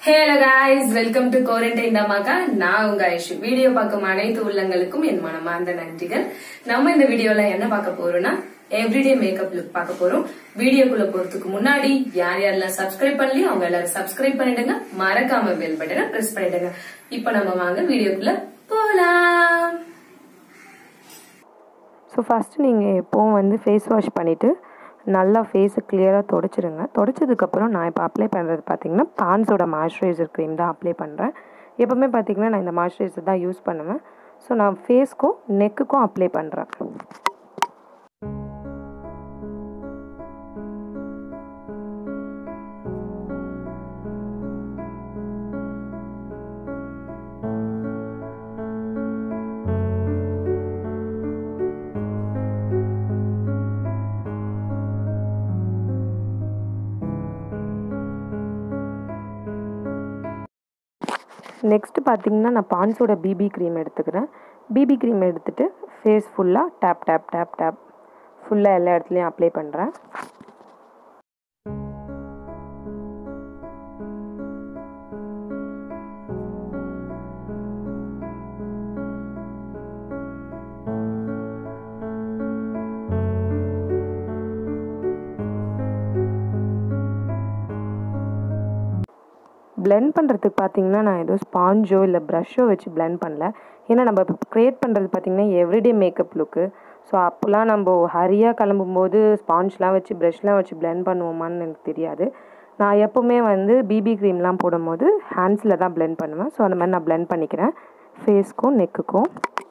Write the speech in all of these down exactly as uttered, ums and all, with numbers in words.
Hello guys, welcome to Quarantine Dhamaka. நான் உங்க Aishu. Video பார்க்கும் அனைத்து உள்ளங்களுக்கும் என் மனமார்ந்த நன்றிகள். நம்ம இந்த வீடியோல என்ன பார்க்க போறோம்னா எவ்ரிடே மேக்கப் லுக் பார்க்க போறோம். வீடியோக்குள்ள போறதுக்கு முன்னாடி யார் யாரெல்லாம் சப்ஸ்கிரைப் பண்ணலையோ அவங்க எல்லாரும் சப்ஸ்கிரைப் பண்ணிடுங்க. மறக்காம பெல் பட்டனை பிரஸ் பண்ணிடுங்க. இப்போ நம்ம வாங்க வீடியோக்குள்ள போலாம். ஸோ ஃபஸ்ட்டு நீங்கள் எப்போவும் வந்து ஃபேஸ் வாஷ் பண்ணிவிட்டு நல்லா ஃபேஸை கிளியராக தொடச்சிடுங்க. தொடச்சதுக்கப்புறம் நான் இப்போ அப்ளை பண்ணுறது பார்த்திங்கன்னா பான்ஸோட மாய்ஸ்சரைசர் க்ரீம் தான் அப்ளை பண்ணுறேன். எப்போவுமே பார்த்திங்கன்னா நான் இந்த மாய்ஸ்சரைசர் தான் யூஸ் பண்ணுவேன். ஸோ நான் ஃபேஸ்க்கும் நெக்குக்கும் அப்ளை பண்ணுறேன். நெக்ஸ்ட்டு பார்த்திங்கன்னா நான் பான்ஸோட பிபி க்ரீம் எடுத்துக்கிறேன். பிபி க்ரீம் எடுத்துகிட்டு ஃபேஸ் ஃபுல்லாக டேப் டேப் டேப் டேப் ஃபுல்லாக எல்லா இடத்துலையும் அப்ளை பண்ணுறேன். பிளெண்ட் பண்ணுறதுக்கு பார்த்திங்கன்னா நான் ஏதோ ஸ்பாஞ்சோ இல்லை ப்ரஷ்ஷோ வச்சு பிளெண்ட் பண்ணல. ஏன்னா நம்ம இப்போ க்ரியேட் பண்ணுறது பார்த்திங்கன்னா எவ்ரிடே மேக்கப் லுக்கு. ஸோ அப்போலாம் நம்ம ஹரியாக கிளம்பும்போது ஸ்பாஞ்ச்லாம் வச்சு ப்ரஷ்லாம் வச்சு பிளெண்ட் பண்ணுவோமான்னு எனக்கு தெரியாது. நான் எப்போவுமே வந்து பிபி க்ரீம்லாம் போடும்போது ஹேண்ட்ஸில் தான் பிளெண்ட் பண்ணுவேன். ஸோ அந்த மாதிரி நான் பிளெண்ட் பண்ணிக்கிறேன் ஃபேஸ்க்கும் நெக்குக்கும்.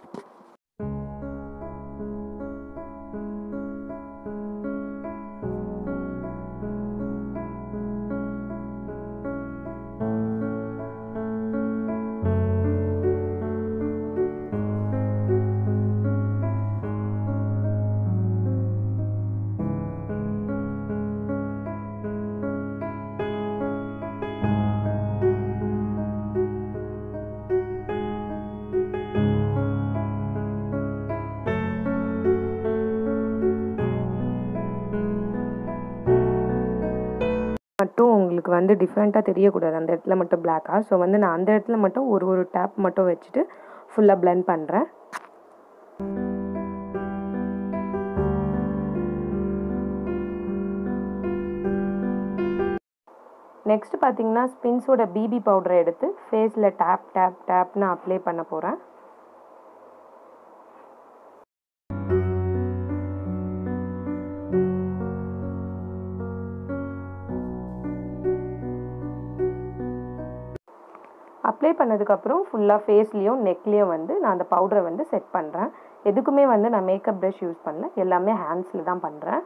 மட்டும் உங்களுக்கு வந்து டிஃப்ரெண்ட்டாக தெரியக்கூடாது அந்த இடத்துல மட்டும் பிளாக்காக. ஸோ வந்து நான் அந்த இடத்துல மட்டும் ஒரு ஒரு டேப் மட்டும் வச்சுட்டு ஃபுல்லாக பிளெண்ட் பண்ணுறேன். நெக்ஸ்ட் பார்த்திங்கன்னா ஸ்பின்ஸோட பிபி பவுடரை எடுத்து ஃபேஸில் டேப் டேப் டேப்னு அப்ளை பண்ண போகிறேன். அப்ளை பண்ணதுக்கப்புறம் ஃபுல்லாக ஃபேஸ்லேயும் நெக்லேயும் வந்து நான் அந்த பவுடரை வந்து செட் பண்ணுறேன். எதுக்குமே வந்து நான் மேக்கப் ப்ரஷ் யூஸ் பண்ணல, எல்லாமே ஹேண்ட்ஸில் தான் பண்ணுறேன்.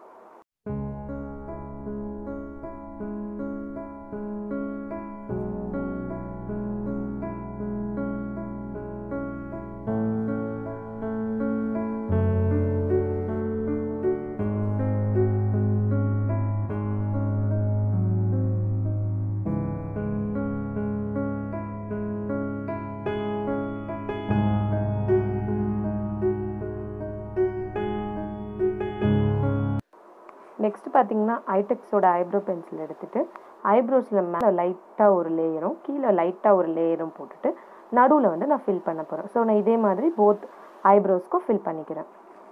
நெக்ஸ்ட் பார்த்திங்கன்னா ஐடெக்ஸோட ஐப்ரோ பென்சில் எடுத்துகிட்டு ஐப்ரோஸில் மேலே லைட்டாக ஒரு லேயரும் கீழே லைட்டாக ஒரு லேயரும் போட்டுட்டு நடுவில் வந்து நான் ஃபில் பண்ண போகிறேன். ஸோ நான் இதே மாதிரி போத் ஐப்ரோஸ்க்கும் ஃபில் பண்ணிக்கிறேன்.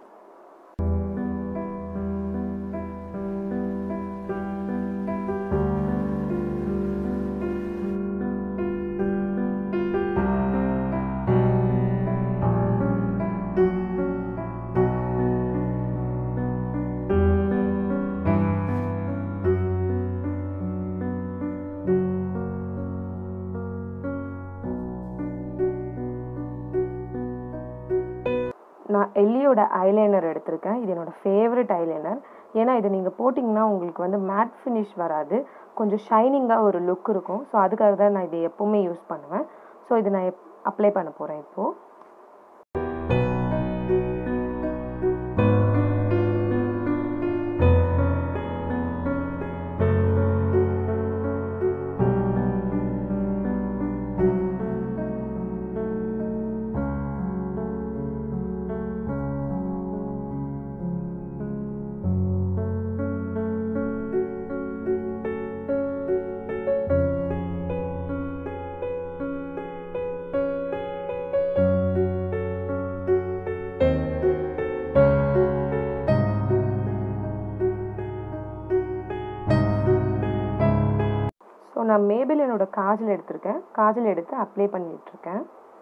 நான் எல்லியோட ஐலைனர் எடுத்திருக்கேன். இது என்னோடய ஃபேவரட் ஐலைனர். ஏன்னா இது நீங்கள் போட்டிங்கன்னா உங்களுக்கு வந்து மேட் ஃபினிஷ் வராது, கொஞ்சம் ஷைனிங்காக ஒரு லுக் இருக்கும். ஸோ அதுக்காக தான் நான் இதை எப்போவுமே யூஸ் பண்ணுவேன். ஸோ இது நான் எப் அப்ளை பண்ண போகிறேன் இப்போது. ஸோ நான் மேபிலினோட காஜல் எடுத்திருக்கேன். காஜல் எடுத்து அப்ளை பண்ணிகிட்ருக்கேன்.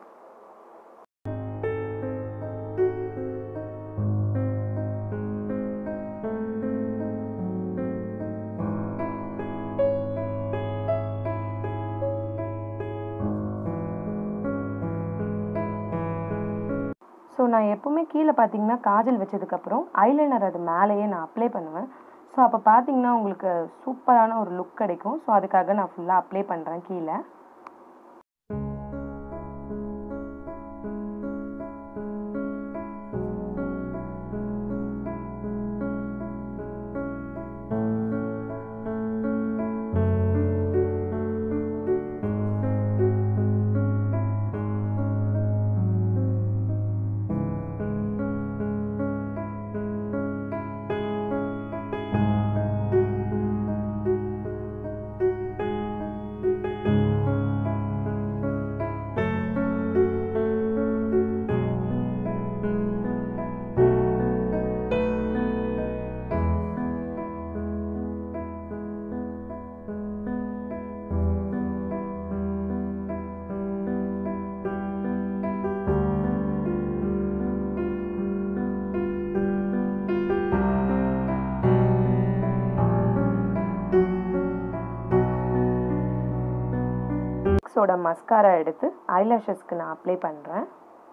ஸோ நான் எப்போவுமே கீழே பார்த்தீங்கன்னா காஜல் வச்சதுக்கப்புறம் ஐலைனர் அது மேலேயே நான் அப்ளை பண்ணுவேன். ஸோ அப்போ பார்த்தீங்கன்னா உங்களுக்கு சூப்பரான ஒரு லுக் கிடைக்கும். ஸோ அதுக்காக நான் ஃபுல்லாக அப்ளை பண்ணுறேன் கீழே. ோட மஸ்காரா எடுத்து ஐலாஷஸ்க்கு நான் அப்ளை பண்ணுறேன்.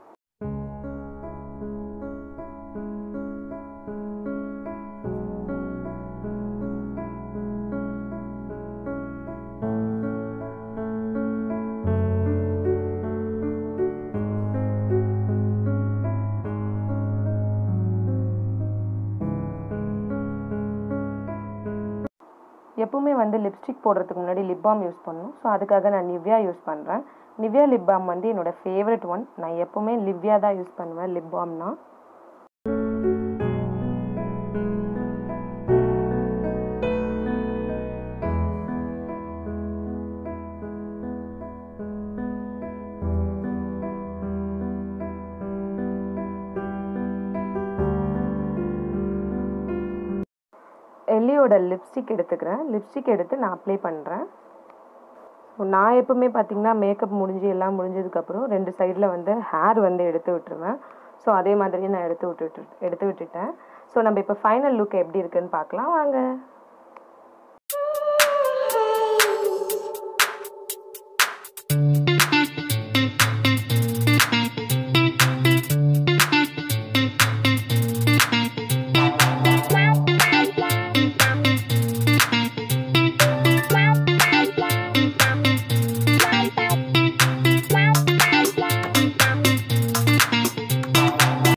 எப்பவுமே வந்து லிப்ஸ்டிக் போடுறதுக்கு முன்னாடி லிப் பாம் யூஸ் பண்ணணும். ஸோ அதுக்காக நான் நிவ்யா யூஸ் பண்ணுறேன். நிவ்யா லிப் பாம் வந்து என்னோட ஃபேவரட் ஒன். நான் எப்பவுமே நிவ்யா தான் யூஸ் பண்ணுவேன் லிப் பாம்னா. எல்லியோட லிப்ஸ்டிக் எடுத்துக்கிறேன். லிப்ஸ்டிக் எடுத்து நான் அப்ளை பண்ணுறேன். நான் எப்பவுமே பார்த்தீங்கன்னா மேக்கப் முடிஞ்சு எல்லாம் முடிஞ்சதுக்கப்புறம் ரெண்டு சைடில் வந்து ஹேர் வந்து எடுத்து விட்டுருவேன். ஸோ அதே மாதிரியே நான் எடுத்து விட்டுட்டு எடுத்து விட்டுட்டேன். ஸோ நம்ம இப்போ ஃபைனல் லுக் எப்படி இருக்குன்னு பார்க்கலாம் வாங்க.